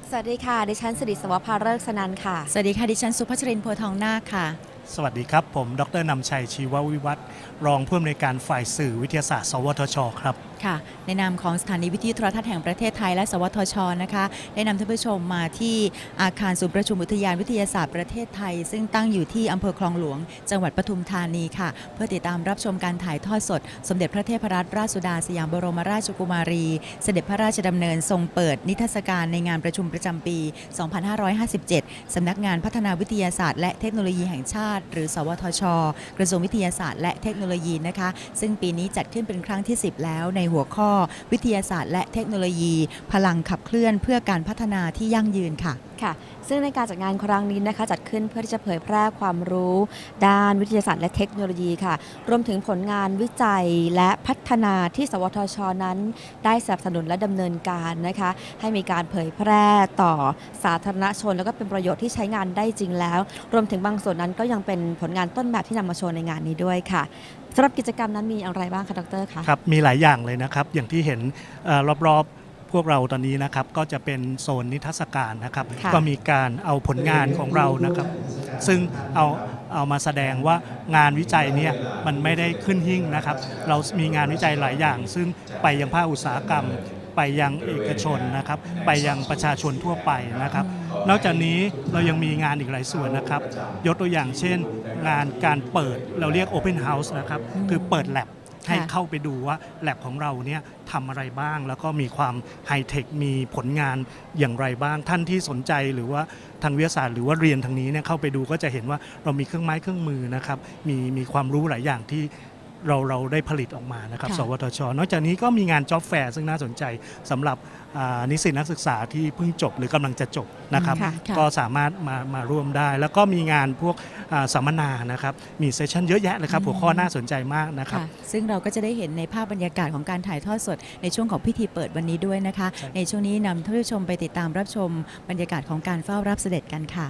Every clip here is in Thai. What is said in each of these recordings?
สวัสดีค่ะดิฉันสิริศวภาฤกษ์สนันท์ค่ะสวัสดีค่ะดิฉันสุภชรินทร์โพทองนาคค่ะสวัสดีครับผมดร.นำชัยชีววิวัฒน์รองผู้อำนวยการฝ่ายสื่อวิทยาศาสตร์สวทช.ครับค่ะในนามของสถานีวิทยุโทรทัศน์แห่งประเทศไทยและสวทช.นะคะได้นำท่านผู้ชมมาที่อาคารศูนย์ประชุมอุทยานวิทยาศาสตร์ประเทศไทยซึ่งตั้งอยู่ที่อำเภอคลองหลวงจังหวัดปทุมธานีค่ะเพื่อติดตามรับชมการถ่ายทอดสดสมเด็จพระเทพรัตนราชสุดาสยามบรมราชกุมารีเสด็จพระราชดำเนินทรงเปิดนิทรรศการในงานประชุมประจำปี 2557 สำนักงานพัฒนาวิทยาศาสตร์และเทคโนโลยีแห่งชาติหรือสวทช.กระทรวงวิทยาศาสตร์และเทคโนโลยีนะคะซึ่งปีนี้จัดขึ้นเป็นครั้งที่ 10 แล้วในหัวข้อวิทยาศาสตร์และเทคโนโลยีพลังขับเคลื่อนเพื่อการพัฒนาที่ยั่งยืนค่ะซึ่งในการจัดงานครั้งนี้นะคะจัดขึ้นเพื่อที่จะเผยแพร่ความรู้ด้านวิทยาศาสตร์และเทคโนโลยีค่ะรวมถึงผลงานวิจัยและพัฒนาที่สวทช.นั้นได้สนับสนุนและดำเนินการนะคะให้มีการเผยแพร่ต่อสาธารณชนแล้วก็เป็นประโยชน์ที่ใช้งานได้จริงแล้วรวมถึงบางส่วนนั้นก็ยังเป็นผลงานต้นแบบที่นำมาโชว์ในงานนี้ด้วยค่ะสำหรับกิจกรรมนั้นมีอะไรบ้างคะดร.คะครับมีหลายอย่างเลยนะครับอย่างที่เห็นรอบๆพวกเราตอนนี้นะครับก็จะเป็นโซนนิทรรศการนะครับก็มีการเอาผลงานของเรานะครับซึ่งเอามาแสดงว่างานวิจัยเนี่ยมันไม่ได้ขึ้นหิ้งนะครับเรามีงานวิจัยหลายอย่างซึ่งไปยังภาคอุตสาหกรรมไปยังเอกชนนะครับไปยังประชาชนทั่วไปนะครับนอกจากนี้เรายังมีงานอีกหลายส่วนนะครับยกตัวอย่างเช่นงานการเปิดเราเรียก Open House นะครับคือเปิด labให้เข้าไปดูว่าแลบของเราเนี่ยทำอะไรบ้างแล้วก็มีความไฮเทคมีผลงานอย่างไรบ้างท่านที่สนใจหรือว่าทางวิทยาศาสตร์หรือว่าเรียนทางนี้เนี่ยเข้าไปดูก็จะเห็นว่าเรามีเครื่องไม้เครื่องมือนะครับมีความรู้หลายอย่างที่เราได้ผลิตออกมานะครับสวทช.นอกจากนี้ก็มีงาน Job Fair ซึ่งน่าสนใจสำหรับนิสิตนักศึกษาที่เพิ่งจบหรือกำลังจะจบนะครับก็สามารถมาร่วมได้แล้วก็มีงานพวกสัมมนานะครับมีเซสชั่นเยอะแยะเลยครับหัวข้อน่าสนใจมากนะครับซึ่งเราก็จะได้เห็นในภาพบรรยากาศของการถ่ายทอดสดในช่วงของพิธีเปิดวันนี้ด้วยนะคะในช่วงนี้นำท่านผู้ชมไปติดตามรับชมบรรยากาศของการเฝ้ารับเสด็จกันค่ะ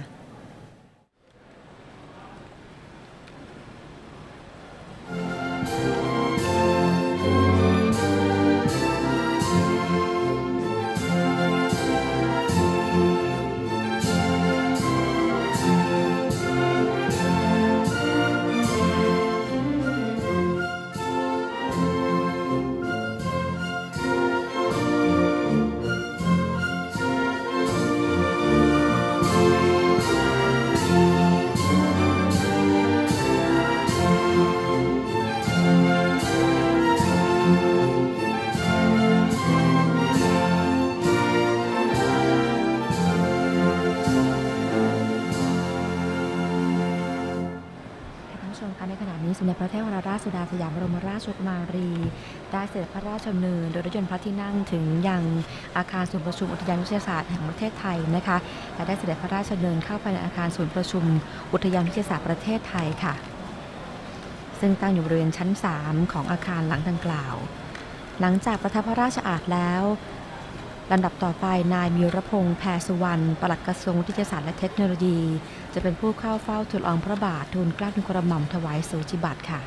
ในขณะนี้สมเด็จพระเทพรัตนราชสุดาสยามบรมราชกุมารีได้เสด็จพระราชดำเนินโดยรถยนต์พระที่นั่งถึงยังอาคารศูนย์ประชุมอุทยานวิทยาศาสตร์แห่งประเทศไทยนะคะและได้เสด็จพระราชดำเนินเข้าไปในอาคารศูนย์ประชุมอุทยานวิทยาศาสตร์ประเทศไทยค่ะซึ่งตั้งอยู่บริเวณชั้น 3 ของอาคารหลังดังกล่าวหลังจากประทับพระราชอาสน์แล้วลำดับต่อไปนายมีรพงษ์แพรสุวรรณปลัดกระทรวงวิทยาศาสตร์และเทคโนโลยีจะเป็นผู้เข้าเฝ้าทูลละอองพระบาททูลเกล้าทูลกระหม่อมถวายสูจิบัตรค่ะ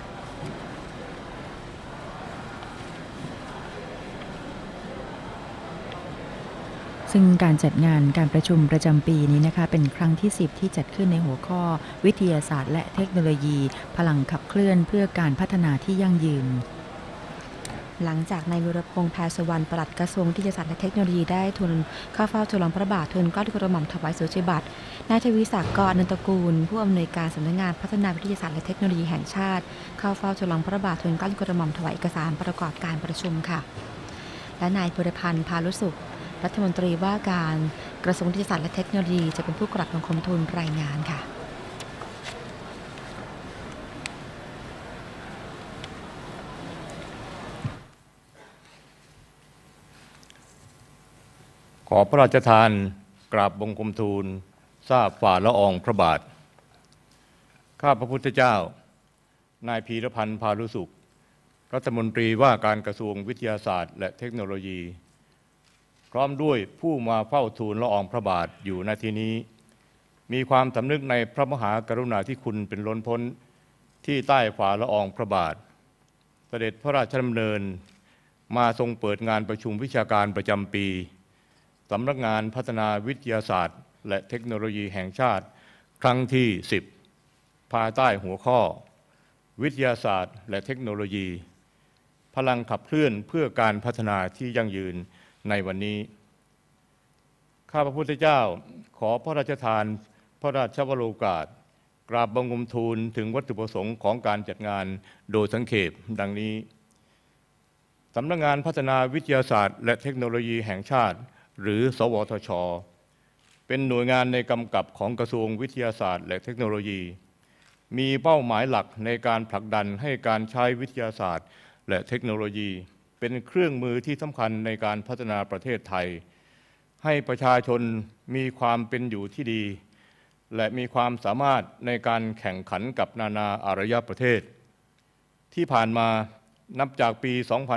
ซึ่งการจัดงานการประชุมประจำปีนี้นะคะเป็นครั้งที่ 10 ที่จัดขึ้นในหัวข้อวิทยาศาสตร์และเทคโนโลยีพลังขับเคลื่อนเพื่อการพัฒนาที่ยั่งยืนหลังจากนายวิรพงษ์แพรสุวรรณปลัดกระทรวงวิทยาศาสตร์และเทคโนโลยีได้ทูลเข้าเฝ้าทูลละอองพระบาททูลเกล้าทูลกระหม่อมถวายสูจิบัตรนายทวีศักดิ์ กอนันตกูลผู้อำนวยการสำนักงานพัฒนาวิทยาศาสตร์และเทคโนโลยีแห่งชาติเข้าเฝ้าทูลละอองพระบาททูลเกล้าทูลกระหม่อมถวายเอกสารประกอบการประชุมค่ะและนายบุรพันธ์พาลุสุขรัฐมนตรีว่าการกระทรวงวิทยาศาสตร์และเทคโนโลยีจะเป็นผู้กราบบังคมทูลรายงานค่ะขอพระราชทานกราบบังคมทูลทราบฝ่าละอองพระบาทข้าพระพุทธเจ้านายพีรพันธ์พาลุสุขรัฐมนตรีว่าการกระทรวงวิทยาศาสตร์และเทคโนโลยีพร้อมด้วยผู้มาเฝ้าทูลละอองพระบาทอยู่ณที่นี้มีความสำนึกในพระมหากรุณาธิคุณเป็นล้นพ้นที่ใต้ฝ่าละอองพระบาทเสด็จพระราชดำเนินมาทรงเปิดงานประชุมวิชาการประจำปีสำนักงานพัฒนาวิทยาศาสตร์และเทคโนโลยีแห่งชาติครั้งที่ 10 ภายใต้หัวข้อวิทยาศาสตร์และเทคโนโลยีพลังขับเคลื่อนเพื่อการพัฒนาที่ยั่งยืนในวันนี้ข้าพระพุทธเจ้าขอพระราชทานพระราชวโรกาสกราบบังคมทูลถึงวัตถุประสงค์ของการจัดงานโดยสังเขปดังนี้สำนักงานพัฒนาวิทยาศาสตร์และเทคโนโลยีแห่งชาติหรือสวทช.เป็นหน่วยงานในกำกับของกระทรวงวิทยาศาสตร์และเทคโนโลยีมีเป้าหมายหลักในการผลักดันให้การใช้วิทยาศาสตร์และเทคโนโลยีเป็นเครื่องมือที่สำคัญในการพัฒนาประเทศไทยให้ประชาชนมีความเป็นอยู่ที่ดีและมีความสามารถในการแข่งขันกับนานาอารยประเทศที่ผ่านมานับจากปี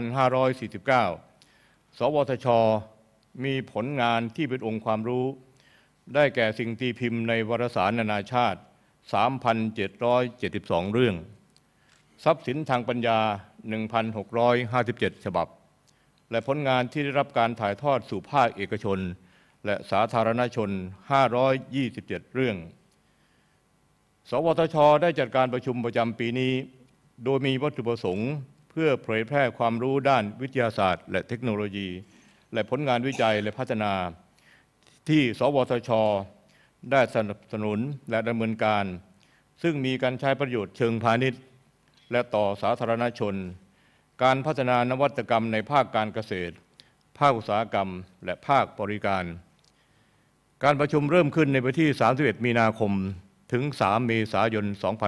2549 สวทช.มีผลงานที่เป็นองค์ความรู้ได้แก่สิ่งตีพิมพ์ในวารสารนานาชาติ 3,772 เรื่องทรัพย์สินทางปัญญา 1,657 ฉบับและผลงานที่ได้รับการถ่ายทอดสู่ภาคเอกชนและสาธารณชน 527 เรื่องสวทช.ได้จัดการประชุมประจำปีนี้โดยมีวัตถุประสงค์เพื่อเผยแพร่ความรู้ด้านวิทยาศาสตร์และเทคโนโลยีและผลงานวิจัยและพัฒนาที่สวทช.ได้สนับสนุนและดำเนินการซึ่งมีการใช้ประโยชน์เชิงพาณิชย์และต่อสาธารณชนการพัฒนานวัตกรรมในภาคการเกษตรภาคอุตสาหกรรมและภาคบริการการประชุมเริ่มขึ้นในวันที่ 31 มีนาคมถึง 3 เมษายน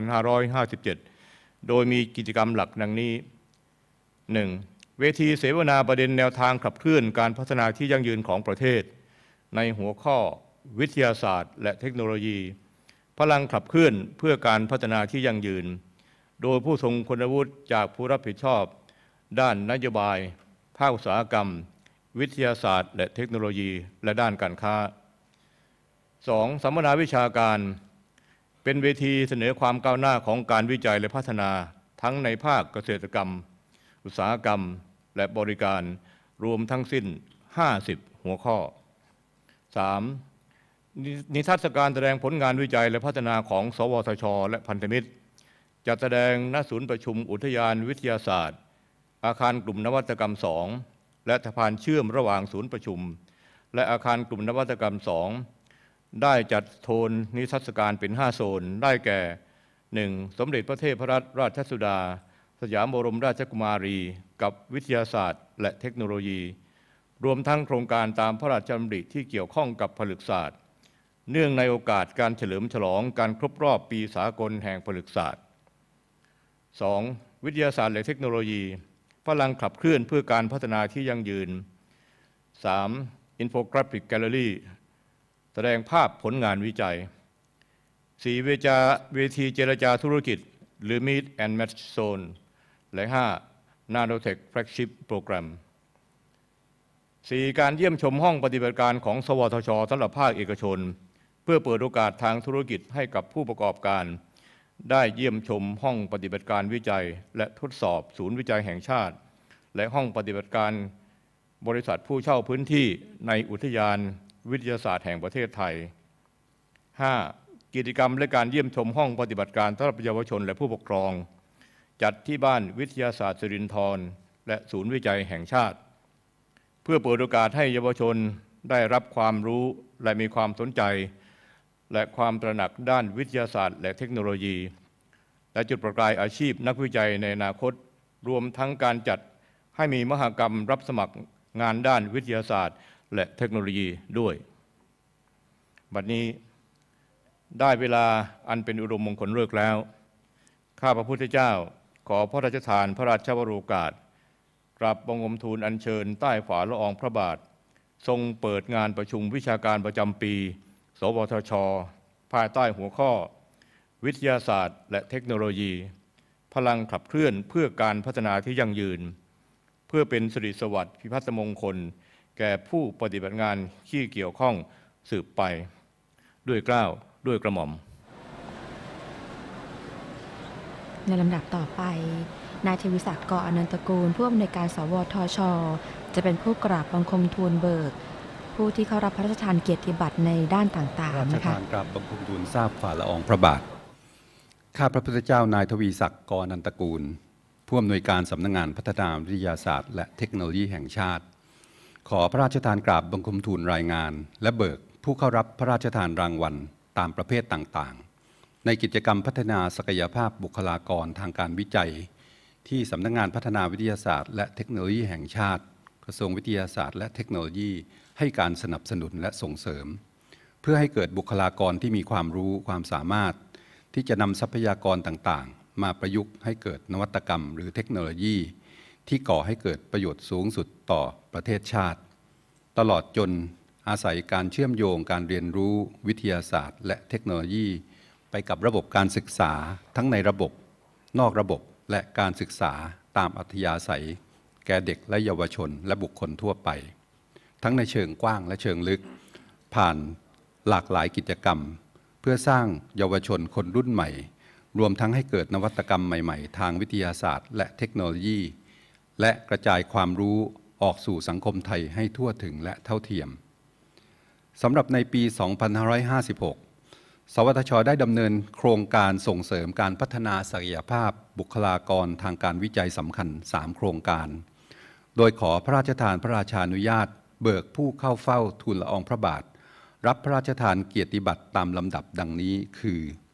2557 โดยมีกิจกรรมหลักดังนี้ 1. เวทีเสวนาประเด็นแนวทางขับเคลื่อนการพัฒนาที่ยั่งยืนของประเทศในหัวข้อวิทยาศาสตร์และเทคโนโลยีพลังขับเคลื่อนเพื่อการพัฒนาที่ยั่งยืนโดยผู้ทรงคุณวุฒิจากผู้รับผิดชอบด้านนโยบายภาคอุตสาหกรรมวิทยาศาสตร์และเทคโนโลยีและด้านการค้า 2. สัมมนาวิชาการเป็นเวทีเสนอความก้าวหน้าของการวิจัยและพัฒนาทั้งในภาคเกษตรกรรมอุตสาหกรรมและบริการรวมทั้งสิ้น 50 หัวข้อ 3. นิทรรศการแสดงผลงานวิจัยและพัฒนาของสวทช.และพันธมิตรจัดแสดงณศูนย์ประชุมอุทยานวิทยาศาสตร์อาคารกลุ่มนวัตกรรม 2 และสะพานเชื่อมระหว่างศูนย์ประชุมและอาคารกลุ่มนวัตกรรม 2 ได้จัดโทนนิทรรศการเป็น 5 โซนได้แก่ 1. สมเด็จพระเทพรัตนราชสุดาสยามบรมราชกุมารีกับวิทยาศาสตร์และเทคโนโลยีรวมทั้งโครงการตามพระราชดำริที่เกี่ยวข้องกับผลึกศาสตร์เนื่องในโอกาสการเฉลิมฉลองการครบรอบปีสากลแห่งผลึกศาสตร์ 2. วิทยาศาสตร์และเทคโนโลยีพลังขับเคลื่อนเพื่อการพัฒนาที่ยั่งยืน 3. อินโฟกราฟิกแกลเลอรี่แสดงภาพผลงานวิจัย 4. เวทีเจรจาธุรกิจหรือ Meet and Match Zone และ 5. Nanotech Flagship Program 4. การเยี่ยมชมห้องปฏิบัติการของสวทช.สำหรับภาคเอกชนเพื่อเปิดโอกาสทางธุรกิจให้กับผู้ประกอบการได้เยี่ยมชมห้องปฏิบัติการวิจัยและทดสอบศูนย์วิจัยแห่งชาติและห้องปฏิบัติการบริษัทผู้เช่าพื้นที่ในอุทยานวิทยาศาสตร์แห่งประเทศไทย 5. กิจกรรมและการเยี่ยมชมห้องปฏิบัติการสำหรับเยาวชนและผู้ปกครองจัดที่บ้านวิทยาศาสตร์สิรินธรและศูนย์วิจัยแห่งชาติเพื่อเปิดโอกาสให้เยาวชนได้รับความรู้และมีความสนใจและความตระหนักด้านวิทยาศาสตร์และเทคโนโลยีและจุดประกายอาชีพนักวิจัยในอนาคตรวมทั้งการจัดให้มีมหกรรมรับสมัครงานด้านวิทยาศาสตร์และเทคโนโลยีด้วยบัดนี้ได้เวลาอันเป็นอุดมมงคลฤกษ์แล้วข้าพระพุทธเจ้าขอพระราชทานพระราชวโรกาสกราบบังคมทูลอัญเชิญใต้ฝ่าละอองพระบาททรงเปิดงานประชุมวิชาการประจำปีสวทช.ภายใต้หัวข้อวิทยาศาสตร์และเทคโนโลยีพลังขับเคลื่อนเพื่อการพัฒนาที่ยั่งยืนเพื่อเป็นสิริสวัสดิ์พิพัฒนมงคลแก่ผู้ปฏิบัติงานที่เกี่ยวข้องสืบไปด้วยเกล้าด้วยกระหม่อมในลำดับต่อไปนายทวิศักดิ์ ก.อนันตกูลผู้อำนวยการสวทช.จะเป็นผู้กราบบังคมทูลเบิกผู้ที่เข้ารับพระราชทานเกียรติบัตรในด้านต่างๆนะคะราชทานกราบบังคมทูลทราบฝ่าละอองพระบาทข้าพระพุทธเจ้านายทวีศักดิ์ กร นันตกูลผู้อำนวยการสำนักงานพัฒนาวิทยาศาสตร์และเทคโนโลยีแห่งชาติขอพระราชทานกราบบังคมทูลรายงานและเบิกผู้เข้ารับพระราชทานรางวัลตามประเภทต่างๆในกิจกรรมพัฒนาศักยภาพบุคลากรทางการวิจัยที่สำนักงานพัฒนาวิทยาศาสตร์และเทคโนโลยีแห่งชาติกระทรวงวิทยาศาสตร์และเทคโนโลยีให้การสนับสนุนและส่งเสริมเพื่อให้เกิดบุคลากรที่มีความรู้ความสามารถที่จะนำทรัพยากรต่างๆมาประยุกต์ให้เกิดนวัตกรรมหรือเทคโนโลยีที่ก่อให้เกิดประโยชน์สูงสุดต่อประเทศชาติตลอดจนอาศัยการเชื่อมโยงการเรียนรู้วิทยาศาสตร์และเทคโนโลยีไปกับระบบการศึกษาทั้งในระบบนอกระบบและการศึกษาตามอัธยาศัยแก่เด็กและเยาวชนและบุคคลทั่วไปทั้งในเชิงกว้างและเชิงลึกผ่านหลากหลายกิจกรรมเพื่อสร้างเยาวชนคนรุ่นใหม่รวมทั้งให้เกิดนวัตกรรมใหม่ๆทางวิทยาศาสตร์และเทคโนโลยีและกระจายความรู้ออกสู่สังคมไทยให้ทั่วถึงและเท่าเทียมสำหรับในปี 2556 สวทช.ได้ดำเนินโครงการส่งเสริมการพัฒนาศักยภาพบุคลากรทางการวิจัยสำคัญ 3 โครงการโดยขอพระราชทานพระราชานุญาตเบิกผู้เข้าเฝ้าทูลละอองพระบาทรับพระราชทานเกียรติบัตรตามลำดับดังนี้คือ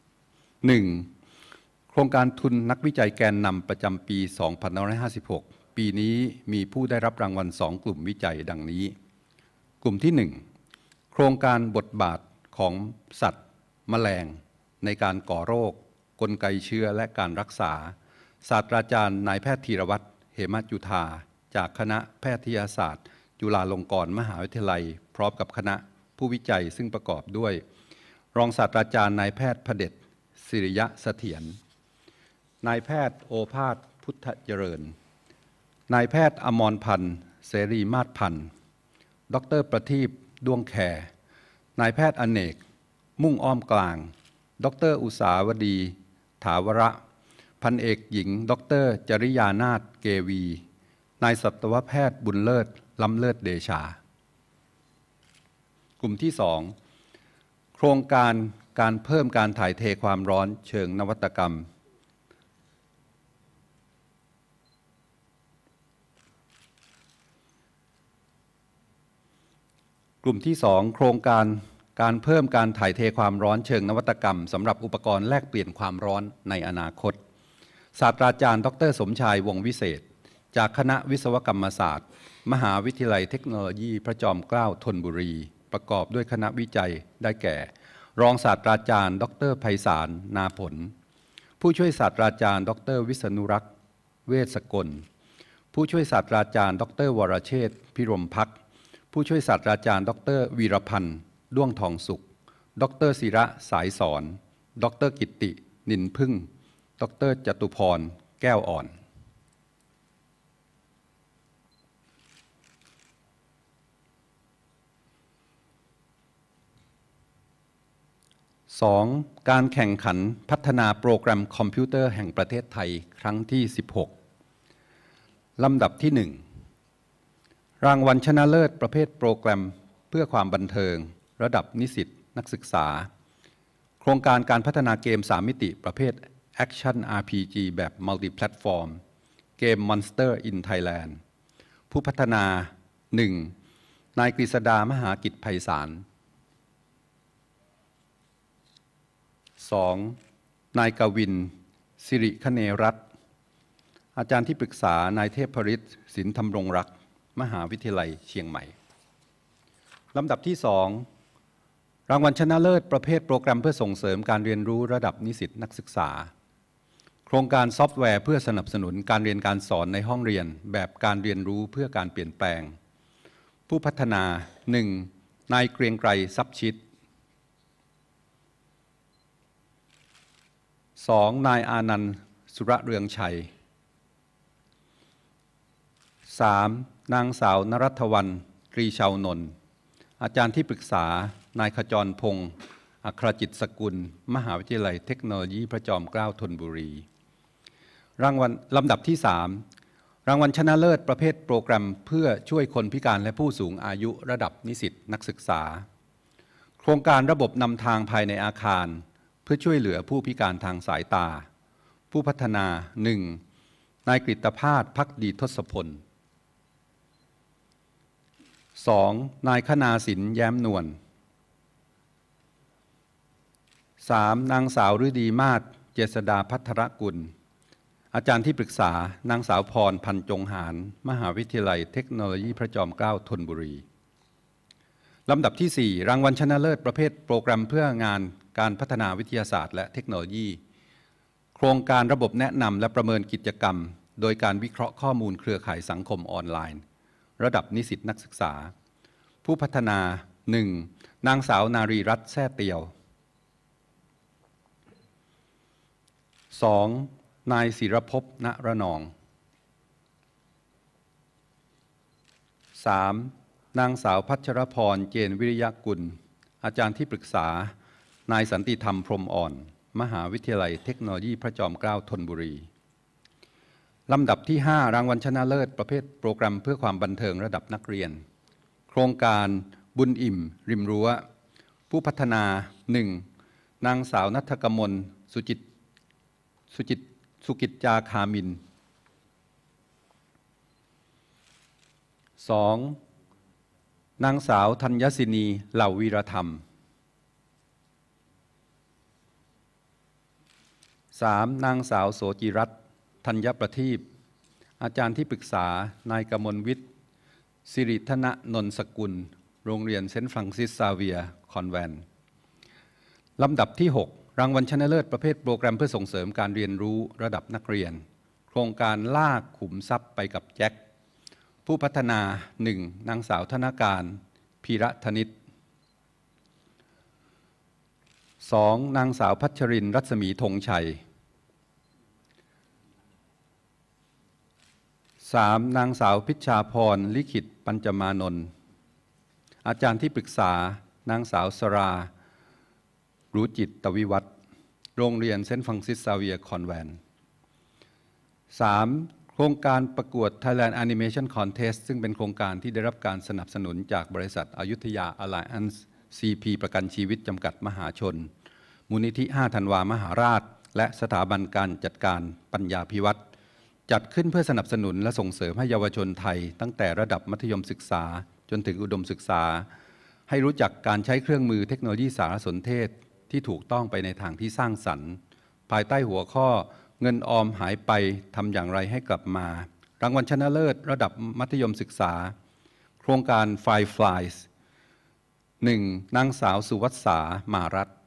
1. โครงการทุนนักวิจัยแกนนำประจำปี 2556 ปีนี้มีผู้ได้รับรางวัล 2 กลุ่มวิจัยดังนี้กลุ่มที่ 1 โครงการบทบาทของสัตว์แมลงในการก่อโรคกลไกเชื้อและการรักษาศาสตราจารย์นายแพทย์ธีรวัตรเหมจุฑาจากคณะแพทยศาสตร์จุฬาลงกรณ์มหาวิทยาลัยพร้อมกับคณะผู้วิจัยซึ่งประกอบด้วยรองศาสตราจารย์นายแพทย์พเดชศิริยะเสถียรนายแพทย์โอภาสพุทธเจริญนายแพทย์อมรพันธ์เสรีมาศพันธ์ดร.ประทีปด้วงแขนายแพทย์อเนกมุ่งอ้อมกลางดร.อุษาวดีถาวระพันเอกหญิงดร.จริยานาถเกวีนายสัตวแพทย์บุญเลิศล้ำเลิศเดชากลุ่มที่ 2 โครงการการเพิ่มการถ่ายเทความร้อนเชิงนวัตกรรมกลุ่มที่ 2 โครงการการเพิ่มการถ่ายเทความร้อนเชิงนวัตกรรมสำหรับอุปกรณ์แลกเปลี่ยนความร้อนในอนาคตศาสตราจารย์ดร.สมชายวงศ์วิเศษจากคณะวิศวกรรมศาสตร์มหาวิทยาลัยเทคโนโลยีพระจอมเกล้าธนบุรีประกอบด้วยคณะวิจัยได้แก่รองศาสตราจารย์ดร.ไพศาลนาผลผู้ช่วยศาสตราจารย์ดร.วิษณุรักษ์เวชสกลผู้ช่วยศาสตราจารย์ดร.วรเชษฐ์พิรมภักดิ์ผู้ช่วยศาสตราจารย์ดร.วีรพันธ์ด้วงทองสุขดร.ศิระสายสอนดร.กิตตินินพึ่งดร.จตุพรแก้วอ่อน2. การแข่งขันพัฒนาโปรแกรมคอมพิวเตอร์แห่งประเทศไทยครั้งที่ 16 ลำดับที่ 1 รางวัลชนะเลิศประเภทโปรแกรมเพื่อความบันเทิงระดับนิสิตนักศึกษาโครงการการพัฒนาเกม 3 มิติประเภท Action RPG แบบ Multi-Platform เกม Monster in Thailand ผู้พัฒนา 1. นายกฤษดามหากิจไพศาล 2. นายกวินสิริคเนรัตน์อาจารย์ที่ปรึกษานายเทพฤทธิ์สินธรรมรงรักษ์มหาวิทยาลัยเชียงใหม่ลำดับที่ 2 รางวัลชนะเลิศประเภทโปรแกรมเพื่อส่งเสริมการเรียนรู้ระดับนิสิตนักศึกษาโครงการซอฟต์แวร์เพื่อสนับสนุนการเรียนการสอนในห้องเรียนแบบการเรียนรู้เพื่อการเปลี่ยนแปลงผู้พัฒนา 1. นายเกรียงไกรทรัพย์ชิต 2. นายอานันต์สุรเรืองชัย 3. นางสาวนรัฐวรรณตรีชาวนนท์อาจารย์ที่ปรึกษานายขจรพงศ์อัครจิตสกุลมหาวิทยาลัยเทคโนโลยีพระจอมเกล้าธนบุรีรางวัลลำดับที่รางวัลชนะเลิศประเภทโปรแกรมเพื่อช่วยคนพิการและผู้สูงอายุระดับนิสิตนักศึกษาโครงการระบบนำทางภายในอาคารเพื่อช่วยเหลือผู้พิการทางสายตาผู้พัฒนา 1. นายกฤตภาส ภักดีทศพล 2. นายคณาสินแย้มนวล 3. นางสาวฤดีมาศ เจษฎาภัทรกุลอาจารย์ที่ปรึกษานางสาวพร พันจงหารมหาวิทยาลัยเทคโนโลยีพระจอมเกล้าธนบุรีลำดับที่ 4 รางวัลชนะเลิศประเภทโปรแกรมเพื่องานการพัฒนาวิทยาศาสตร์และเทคโนโลยีโครงการระบบแนะนำและประเมินกิจกรรมโดยการวิเคราะห์ข้อมูลเครือข่ายสังคมออนไลน์ระดับนิสิตนักศึกษาผู้พัฒนา 1. นางสาวนารีรัตน์แซ่เตียว 2. นายศิรภพ ณระนอง 3. นางสาวพัชรพร เจนวิริยกุลอาจารย์ที่ปรึกษานายสันติธรรมพรหมอ่อนมหาวิทยาลัยเทคโนโลยีพระจอมเกล้าธนบุรีลำดับที่ 5 รางวัลชนะเลิศประเภทโปรแกรมเพื่อความบันเทิงระดับนักเรียนโครงการบุญอิ่มริมรั้วผู้พัฒนา 1. นางสาวณัฐกมลสุกิจจาคามิน 2. นางสาวธัญศินีเหล่าวีรธรรม 3. นางสาวโสจิรัตน์ธัญประทีปอาจารย์ที่ปรึกษานายกมลวิทย์สิริธนนนสกุลโรงเรียนเซนต์ฟรังซิสซาเวียร์คอนแวนต์ลำดับที่ 6 รางวัลชนะเลิศประเภทโปรแกรมเพื่อส่งเสริมการเรียนรู้ระดับนักเรียนโครงการลากขุมทรัพย์ไปกับแจ็คผู้พัฒนา 1. นางสาวธนการพีระธนิต 2. นางสาวพัชรินทร์รัศมีธงชัย 3. นางสาวพิชชาพรลิขิตปัญจมานนท์อาจารย์ที่ปรึกษานางสาวสรารู้จิตตวิวัฒน์โรงเรียนเซนต์ฟรังซิสซาเวียร์คอนแวนต์ 3. โครงการประกวด Thailand Animation Contest ซึ่งเป็นโครงการที่ได้รับการสนับสนุนจากบริษัทอยุธยา Alliance CP ประกันชีวิตจำกัดมหาชนมูลนิธิ 5 ธันวามหาราชและสถาบันการจัดการปัญญาภิวัตรจัดขึ้นเพื่อสนับสนุนและส่งเสริมให้เยาวชนไทยตั้งแต่ระดับมัธยมศึกษาจนถึงอุดมศึกษาให้รู้จักการใช้เครื่องมือเทคโนโลยีสารสนเทศที่ถูกต้องไปในทางที่สร้างสรรค์ภายใต้หัวข้อเงินออมหายไปทำอย่างไรให้กลับมารางวัลชนะเลิศระดับมัธยมศึกษาโครงการ Fireflies 1. นางสาวสุวัสสามารัตน์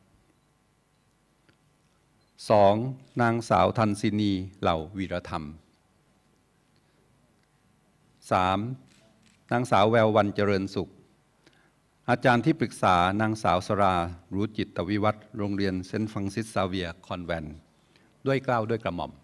2. นางสาวทันศินีเหล่าวีรธรรม 3. นางสาวแวววรรณเจริญสุขอาจารย์ที่ปรึกษานางสาวสรารู้จิตวิวัฒน์โรงเรียนเซนต์ฟรังซิสซาเวียร์คอนแวนต์ด้วยเกล้าด้วยกระหม่อม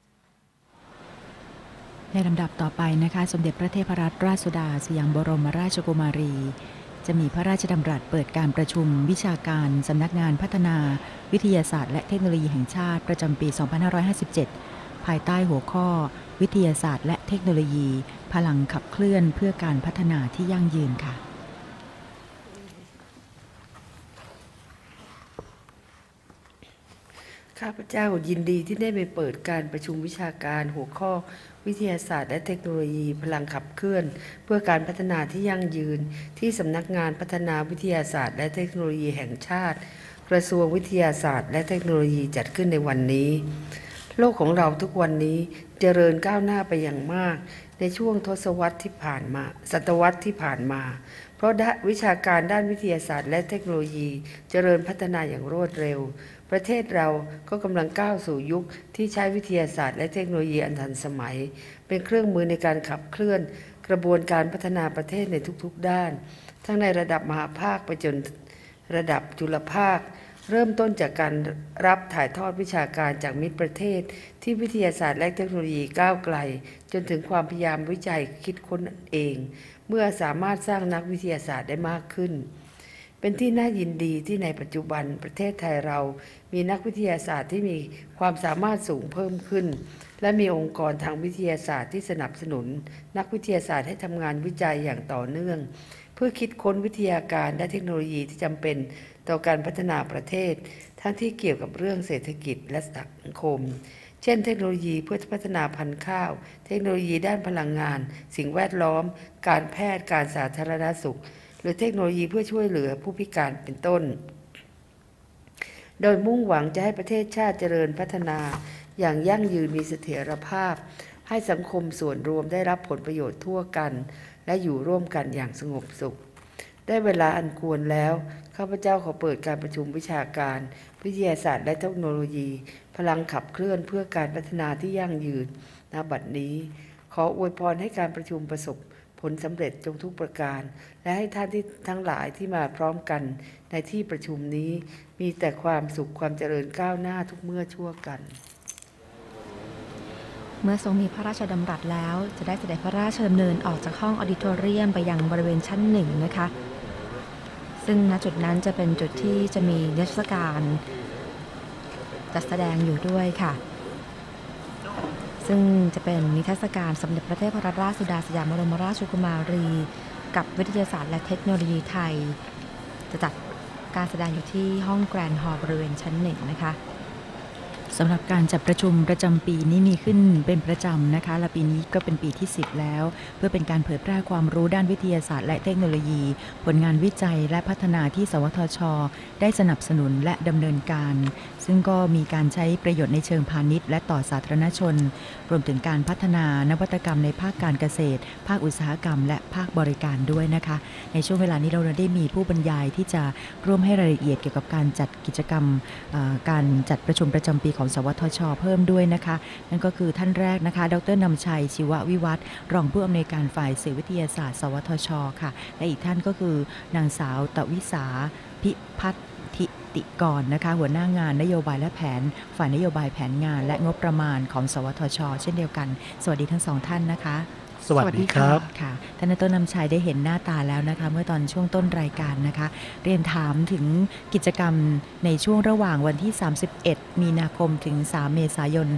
ในลำดับต่อไปนะคะสมเด็จพระเทพรัตนราชสุดาสยามบรมราชกุมารีจะมีพระราชดำรัสเปิดการประชุมวิชาการสำนักงานพัฒนาวิทยาศาสตร์และเทคโนโลยีแห่งชาติประจำปี 2557 ภายใต้หัวข้อวิทยาศาสตร์และเทคโนโลยีพลังขับเคลื่อนเพื่อการพัฒนาที่ยั่งยืนค่ะข้าพเจ้ายินดีที่ได้ไปเปิดการประชุมวิชาการหัวข้อวิทยาศาสตร์และเทคโนโลยีพลังขับเคลื่อนเพื่อการพัฒนาที่ยั่งยืนที่สำนักงานพัฒนาวิทยาศาสตร์และเทคโนโลยีแห่งชาติกระทรวงวิทยาศาสตร์และเทคโนโลยีจัดขึ้นในวันนี้โลกของเราทุกวันนี้เจริญก้าวหน้าไปอย่างมากในช่วงศตวรรษที่ผ่านมาเพราะวิชาการด้านวิทยาศาสตร์และเทคโนโลยีเจริญพัฒนาอย่างรวดเร็วประเทศเราก็กำลังก้าวสู่ยุคที่ใช้วิทยาศาสตร์และเทคโนโลยีอันทันสมัยเป็นเครื่องมือในการขับเคลื่อนกระบวนการพัฒนาประเทศในทุกๆด้านทั้งในระดับมหาภาคไปจนระดับจุลภาคเริ่มต้นจากการรับถ่ายทอดวิชาการจากมิตรประเทศที่วิทยาศาสตร์และเทคโนโลยีก้าวไกลจนถึงความพยายามวิจัยคิดค้นเองเมื่อสามารถสร้างนักวิทยาศาสตร์ได้มากขึ้นเป็นที่น่ายินดีที่ในปัจจุบันประเทศไทยเรามีนักวิทยาศาสตร์ที่มีความสามารถสูงเพิ่มขึ้นและมีองค์กรทางวิทยาศาสตร์ที่สนับสนุนนักวิทยาศาสตร์ให้ทำงานวิจัยอย่างต่อเนื่องเพื่อคิดค้นวิทยาการและเทคโนโลยีที่จำเป็นต่อการพัฒนาประเทศทั้งที่เกี่ยวกับเรื่องเศรษฐกิจและสังคมเช่นเทคโนโลยีเพื่อพัฒนาพันธุ์ข้าวเทคโนโลยีด้านพลังงานสิ่งแวดล้อมการแพทย์การสาธารณสุขหรือเทคโนโลยีเพื่อช่วยเหลือผู้พิการเป็นต้นโดยมุ่งหวังจะให้ประเทศชาติเจริญพัฒนาอย่างยั่งยืนมีเสถียรภาพให้สังคมส่วนรวมได้รับผลประโยชน์ทั่วกันและอยู่ร่วมกันอย่างสงบสุขได้เวลาอันควรแล้วข้าพเจ้าขอเปิดการประชุมวิชาการวิทยาศาสตร์และเทคโนโลยีพลังขับเคลื่อนเพื่อการพัฒนาที่ยั่งยืนณบัดนี้ขออวยพรให้การประชุมประสบผลสำเร็จจงทุกประการและให้ท่านที่ทั้งหลายที่มาพร้อมกันในที่ประชุมนี้มีแต่ความสุขความเจริญก้าวหน้าทุกเมื่อชั่วกันเมื่อทรงมีพระราชดำรัสแล้วจะได้เสด็จพระราชดำเนินออกจากห้องออดิโทเรียมไปยังบริเวณชั้นหนึ่งนะคะซึ่งณจุดนั้นจะเป็นจุดที่จะมีนิทรรศการจัดแสดงอยู่ด้วยค่ะซึ่งจะเป็นนิทรรศการสมเด็จพระเทพรัตนราชสุดาสยามบรมราชกุมารีกับวิทยาศาสตร์และเทคโนโลยีไทยจะจัดการแสดงอยู่ที่ห้องแกรนด์ฮอลล์บริเวณชั้นหนึ่งนะคะสำหรับการจัดประชุมประจำปีนี้มีขึ้นเป็นประจำนะคะและปีนี้ก็เป็นปีที่10แล้วเพื่อเป็นการเผยแพร่ความรู้ด้านวิทยาศาสตร์และเทคโนโลยีผลงานวิจัยและพัฒนาที่สวทช.ได้สนับสนุนและดำเนินการซึ่งก็มีการใช้ประโยชน์ในเชิงพาณิชย์และต่อสาธารณชนรวมถึงการพัฒนานวัตกรรมในภาคการเกษตรภาคอุตสาหกรรมและภาคบริการด้วยนะคะในช่วงเวลานี้เราได้มีผู้บรรยายที่จะร่วมให้รายละเอียดเกี่ยวกับการจัดกิจกรรมการจัดประชุมประจำปีของสวทช.เพิ่มด้วยนะคะนั่นก็คือท่านแรกนะคะดร.นำชัยชีววิวัฒน์รองผู้อำนวยการฝ่ายสื่อวิทยาศาสตร์สวทช.ค่ะและอีกท่านก็คือนางสาวตวิสาพิพัฒน์ติกรนะคะหัวหน้างานนโยบายและแผนฝ่ายนโยบายแผนงานและงบประมาณของสวทช.เช่นเดียวกันสวัสดีทั้งสองท่านนะคะสวัสดีครับค่ะท่านดร.นำชัยได้เห็นหน้าตาแล้วนะคะเมื่อตอนช่วงต้นรายการนะคะเรียนถามถึงกิจกรรมในช่วงระหว่างวันที่31มีนาคมถึง3เมษายน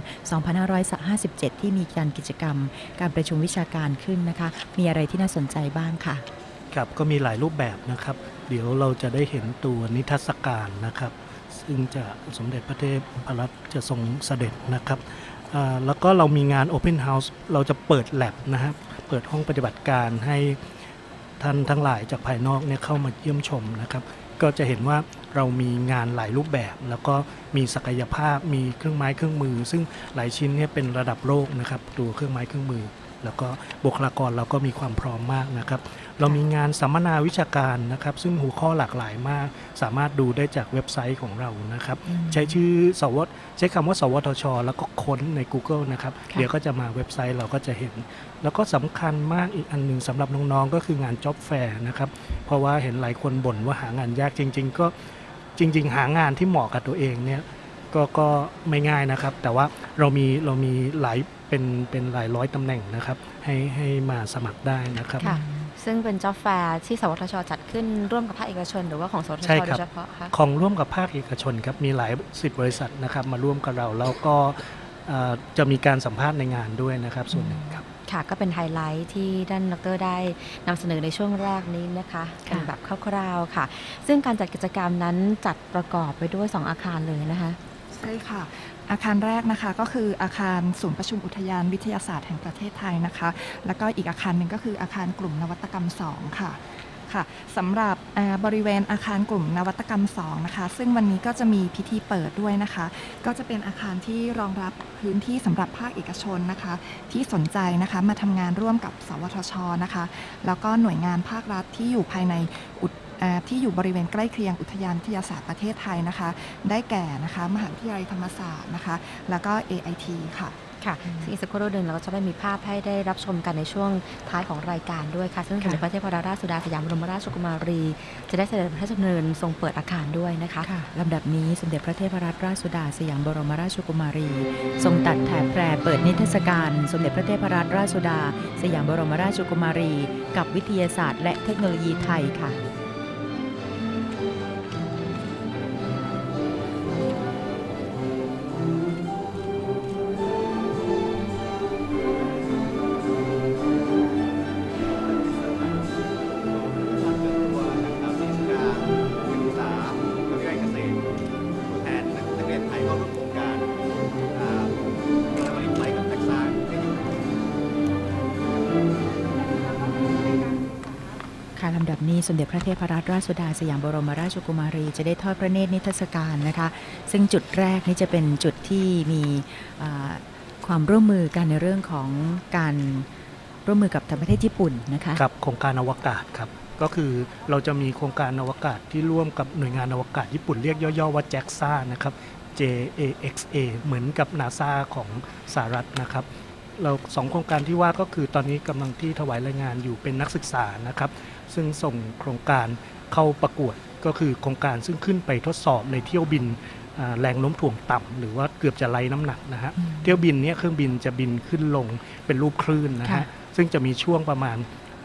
2557ที่มีการกิจกรรมการประชุมวิชาการขึ้นนะคะมีอะไรที่น่าสนใจบ้างค่ะครับก็มีหลายรูปแบบนะครับเดี๋ยวเราจะได้เห็นตัวนิทรรศการนะครับซึ่งจะสมเด็จพระเทพรัตนจะทรงเสด็จนะครับแล้วก็เรามีงาน Open House เราจะเปิด lab นะครับเปิดห้องปฏิบัติการให้ท่านทั้งหลายจากภายนอกเนี่ยเข้ามาเยี่ยมชมนะครับก็จะเห็นว่าเรามีงานหลายรูปแบบแล้วก็มีศักยภาพมีเครื่องไม้เครื่องมือซึ่งหลายชิ้นเนี่ยเป็นระดับโลกนะครับตัวเครื่องไม้เครื่องมือแล้วก็บุคลากรเราก็มีความพร้อมมากนะครับเรามีงานสัมมนาวิชาการนะครับซึ่งหัวข้อหลากหลายมากสามารถดูได้จากเว็บไซต์ของเรานะครับใช้ชื่อใช้คำว่าสวทช.แล้วก็ค้นใน Google นะครับเดี๋ยวก็จะมาเว็บไซต์เราก็จะเห็นแล้วก็สำคัญมากอีกอันหนึ่งสำหรับน้องๆก็คืองาน Job Fair นะครับเพราะว่าเห็นหลายคนบ่นว่าหางานยากจริงๆก็จริงๆหางานที่เหมาะกับตัวเองเนี่ยก็ไม่ง่ายนะครับแต่ว่าเรามีหลายเป็นหลายร้อยตำแหน่งนะครับให้มาสมัครได้นะครับซึ่งเป็นจ็อบแฟร์ที่สวทช.จัดขึ้นร่วมกับภาคเอกชนหรือว่าของสวทช.โดยเฉพาะคะของร่วมกับภาคเอกชนครับมีหลาย10บริษัทนะครับมาร่วมกับเราแล้วก็จะมีการสัมภาษณ์ในงานด้วยนะครับส่วนหนึ่งครับค่ะก็เป็นไฮไลท์ที่ท่านดร.ได้นำเสนอในช่วงแรกนี้นะคะเป็นแบบคร่าวๆค่ะซึ่งการจัดกิจกรรมนั้นจัดประกอบไปด้วย2อาคารเลยนะคะใช่ค่ะอาคารแรกนะคะก็คืออาคารศูนย์ประชุมอุทยานวิทยาศาสตร์แห่งประเทศไทยนะคะแล้วก็อีกอาคารหนึ่งก็คืออาคารกลุ่มนวัตกรรม2ค่ะสำหรับบริเวณอาคารกลุ่มนวัตกรรม2นะคะซึ่งวันนี้ก็จะมีพิธีเปิดด้วยนะคะก็จะเป็นอาคารที่รองรับพื้นที่สำหรับภาคเอกชนนะคะที่สนใจนะคะมาทำงานร่วมกับสวทช.นะคะแล้วก็หน่วยงานภาครัฐที่อยู่ภายในที่อยู่บริเวณใกล้เคียงอุทยานวิทยาศาสตร์ประเทศไทยนะคะได้แก่นะคะมหาวิทยาลัยธรรมศาสตร์นะคะแล้วก็ AIT ค่ะซึ่งอีกสักครู่หนึ่งเราก็จะได้มีภาพให้ได้รับชมกันในช่วงท้ายของรายการด้วยค่ะซึ่งสมเด็จพระเทพรัตนราชสุดาสยามบรมราชกุมารีจะได้เสด็จพระราชดำเนินทรงเปิดอาคารด้วยนะคะลำดับนี้สมเด็จพระเทพรัตนราชสุดาสยามบรมราชกุมารีทรงตัดแถบแปรเปิดนิทรรศการสมเด็จพระเทพรัตนราชสุดาสยามบรมราชกุมารีกับวิทยาศาสตร์และเทคโนโลยีไทยค่ะสมเด็จพระเทพรัตนราชสุดาสยามบรมราชกุมารีจะได้ทอดพระเนตรนิทรรศการนะคะซึ่งจุดแรกนี่จะเป็นจุดที่มีความร่วมมือกันในเรื่องของการร่วมมือกับทางประเทศญี่ปุ่นนะคะครับโครงการอวกาศครับก็คือเราจะมีโครงการอวกาศที่ร่วมกับหน่วยงานอวกาศญี่ปุ่นเรียกย่อๆว่า JAXA นะครับ JAXA เหมือนกับ NASA ของสหรัฐนะครับเรา2โครงการที่ว่าก็คือตอนนี้กำลังที่ถวายรายงานอยู่เป็นนักศึกษานะครับซึ่งส่งโครงการเข้าประกวดก็คือโครงการซึ่งขึ้นไปทดสอบในเที่ยวบินแรงโน้มถ่วงต่ำหรือว่าเกือบจะไร้น้ำหนักนะฮะเที่ยวบินนี้เครื่องบินจะบินขึ้นลงเป็นรูปคลื่นนะฮะซึ่งจะมีช่วงประมาณ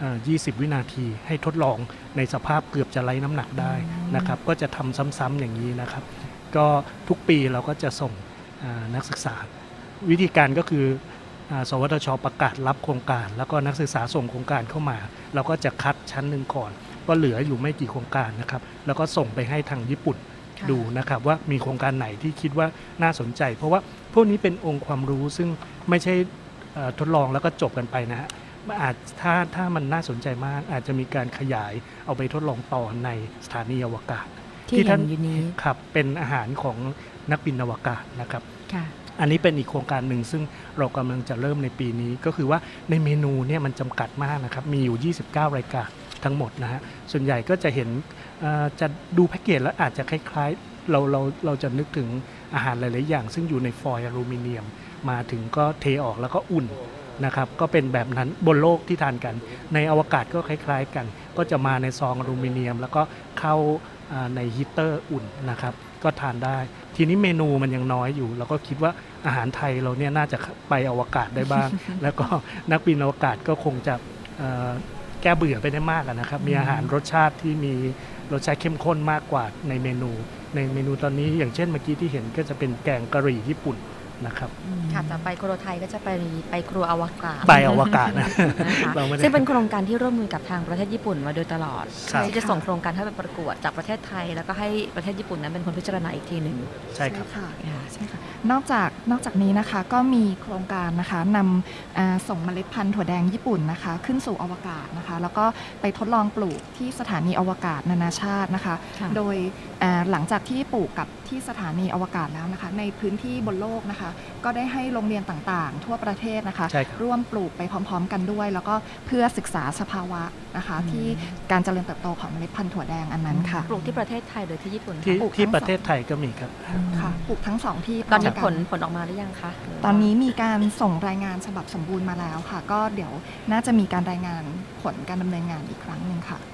20 วินาทีให้ทดลองในสภาพเกือบจะไร้น้ำหนักได้นะครับก็จะทำซ้ำๆอย่างนี้นะครับก็ทุกปีเราก็จะส่งนักศึกษาวิธีการก็คือสวทช.ประกาศรับโครงการแล้วก็นักศึกษาส่งโครงการเข้ามาเราก็จะคัดชั้นหนึ่งก่อนก็เหลืออยู่ไม่กี่โครงการนะครับแล้วก็ส่งไปให้ทางญี่ปุ่นดูนะครับว่ามีโครงการไหนที่คิดว่าน่าสนใจเพราะว่าพวกนี้เป็นองค์ความรู้ซึ่งไม่ใช่ทดลองแล้วก็จบกันไปนะฮะอาจถ้ามันน่าสนใจมากอาจจะมีการขยายเอาไปทดลองต่อในสถานีอวกาศที่ท่านอยู่นี้ครับเป็นอาหารของนักบินอวกาศนะครับอันนี้เป็นอีกโครงการหนึ่งซึ่งเรากำลังจะเริ่มในปีนี้ก็คือว่าในเมนูเนี่ยมันจำกัดมากนะครับมีอยู่29รายการทั้งหมดนะฮะส่วนใหญ่ก็จะเห็นจะดูแพ็กเกจแล้วอาจจะคล้ายๆเราจะนึกถึงอาหารหลายๆอย่างซึ่งอยู่ในฟอยล์อลูมิเนียมมาถึงก็เทออกแล้วก็อุ่นนะครับก็เป็นแบบนั้นบนโลกที่ทานกันในอวกาศก็คล้ายๆกันก็จะมาในซองอลูมิเนียมแล้วก็เข้าในฮีตเตอร์อุ่นนะครับก็ทานได้ทีนี้เมนูมันยังน้อยอยู่เราก็คิดว่าอาหารไทยเราเนี่ยน่าจะไปอวกาศได้บ้าง แล้วก็นักบินอวกาศก็คงจะแก้เบื่อไปได้มากนะครับมีอาหารรสชาติที่มีรสชาติเข้มข้นมากกว่าในเมนูตอนนี้อย่างเช่นเมื่อกี้ที่เห็นก็จะเป็นแกงกะหรี่ญี่ปุ่นนะครับค่ะต่อไปครัวไทยก็จะไปครัวอวกาศไปอวกาศนะซึ่งเป็นโครงการที่ร่วมมือกับทางประเทศญี่ปุ่นมาโดยตลอดที่จะส่งโครงการให้ไปประกวดจากประเทศไทยแล้วก็ให้ประเทศญี่ปุ่นนั้นเป็นคนพิจารณาอีกทีหนึ่งใช่ครับใช่ค่ะนอกจากนี้นะคะก็มีโครงการนะคะนำส่งเมล็ดพันธุ์ถั่วแดงญี่ปุ่นนะคะขึ้นสู่อวกาศนะคะแล้วก็ไปทดลองปลูกที่สถานีอวกาศนานาชาตินะคะโดยหลังจากที่ปลูกกับที่สถานีอวกาศแล้วนะคะในพื้นที่บนโลกนะคะก็ได้ให้โรงเรียนต่างๆทั่วประเทศนะคะร่วมปลูกไปพร้อมๆกันด้วยแล้วก็เพื่อศึกษาสภาวะนะคะที่การเจริญเติบโตของเมล็ดพันธุ์ถั่วแดงอันนั้นค่ะปลูกที่ประเทศไทยหรือที่ญี่ปุ่นที่ประเทศไทยก็มีครับค่ะปลูกทั้ง2ที่ตอนนี้ผลออกมาหรือยังคะตอนนี้มีการส่งรายงานฉบับสมบูรณ์มาแล้วค่ะก็เดี๋ยวน่าจะมีการรายงานผลการดำเนินงานอีกครั้งหนึ่งค่ะ